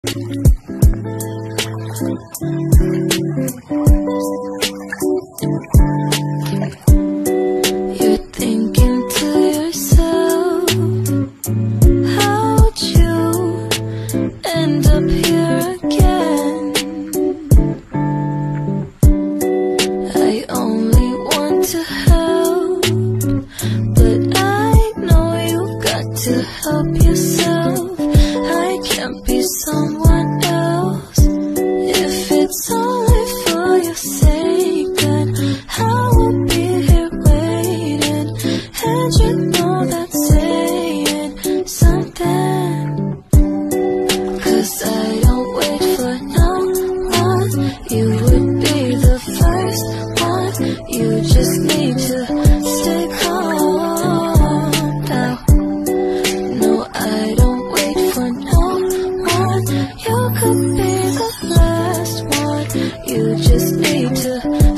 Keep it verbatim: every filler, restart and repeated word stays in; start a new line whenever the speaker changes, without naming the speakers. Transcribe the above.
You're thinking to yourself, how'd you end up here again? I only want to help, but I know you've got to help yourself. I can't be someone else. If it's only for your sake, then I will be here waiting. And you know that's saying something, 'cause I don't wait for no one. You would be the first one. You just need to stay calm now. No, I don't wait for no one. You could be the last one. You just need to